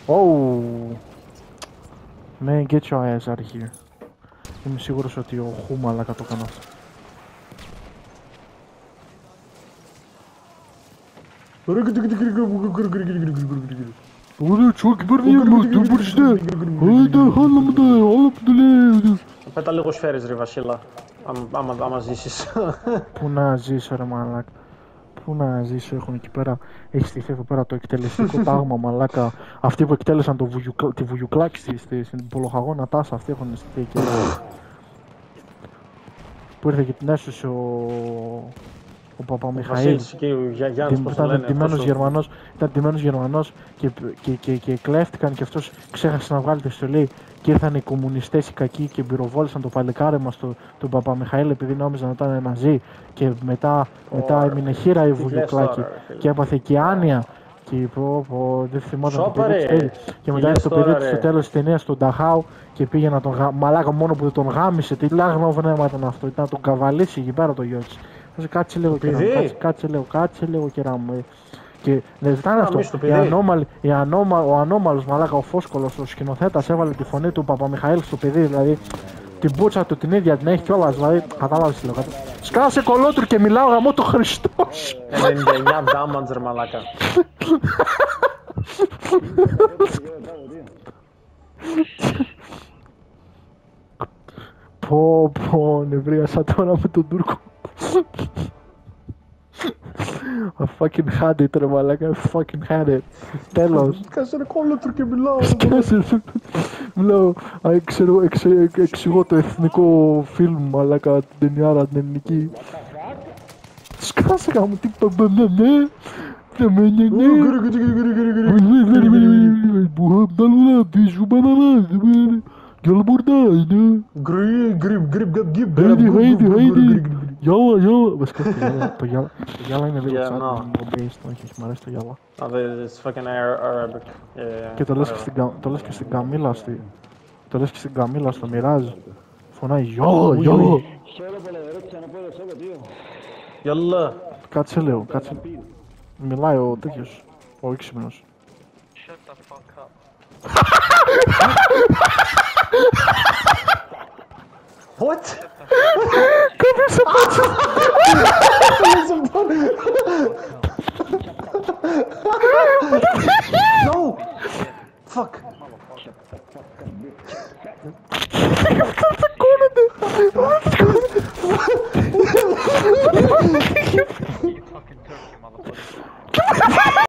Oh! Man, get your ass out of here. Είμαι σίγουρος ότι ο Χούμαλακα το έκανε αυτό. Ωραία, τσόκι περνία μας, δεν μπορείς να... Άντε, χάλα μου τα, όλα που το λέει. Πέτα λίγο σφαίρες ρε Βασίλα, άμα ζήσεις. Πού να ζήσω ρε μαλάκα. Πού να ζήσω, έχουν εκεί πέρα, έχει στηθεί εδώ πέρα το εκτελεστικό τάγμα μαλάκα. Αυτοί που εκτέλεσαν τη βουγιουκλάκη στην Πολογαγόνα Τάσα, αυτοί έχουν στηθεί εκεί. Που ήρθε και την έσωσε ο Παπαμιχαήλ. Ήταν ντυμένος Γερμανός και κλέφτηκαν και αυτός ξέχασε να βγάλει τη στολή και ήρθαν οι κομμουνιστές οι κακοί και πυροβόλησαν το παλικάρι μας τον Παπαμιχαήλ επειδή νόμιζαν ότι ήταν μαζί και μετά έμεινε χείρα η Βουγιουκλάκη και έπαθε και άνοια και δεν θυμόταν το παιδί και μετά ήρθε το παιδί του στο τέλος της ταινίας στον Νταχάου και πήγε να τον μαλάκα μόνο που δεν τον γάμισε, τι λάγνο πνεύμα ήταν αυτό, ήταν να τον καβαλήσει εκεί πέρα το γιο της. Κάτσε λίγο κερά μου, κάτσε λίγο κερά μου. Και δεν ζητάνε αυτό, ο ανώμαλος μαλάκα, ο Φόσκολος, ο σκηνοθέτας έβαλε τη φωνή του Παπαμιχαήλ στο παιδί, δηλαδή την μπούτσα του την ίδια την έχει κιόλας, δηλαδή κατάλαβες τι λέω κάτι. Σκάσε κολότουρ και μιλάω γαμώ το Χριστός. 99 damage ρε μαλάκα. Πω, νευρίασα τώρα με τον Τούρκο. I fucking had it ρε μαλάκα, I fucking had it. Τέλος. Σκάσε ρε κολότουρ και μιλάω. Μιλάω, εξηγώ το εθνικό φιλμ μαλάκα, την ταινιάρα την ελληνική. Σκάσε γάμο, τι παμπαμαμέ. Gel buradaydı. Haydi. Yalla. Başka το yalla είναι λίγο σαν το based, όχι, μ' αρέσει το yalla. It's fucking Arabic. Και το λες και στην Καμίλα, στο Mirage. Φωνάει yalla. Yalla. Κάτσε λίγο, κάτσε. Μιλάει ο τέτοιος, ο έξυπνος. Shut the fuck up. What? Κάποιος σε πάτσε! No! Fuck!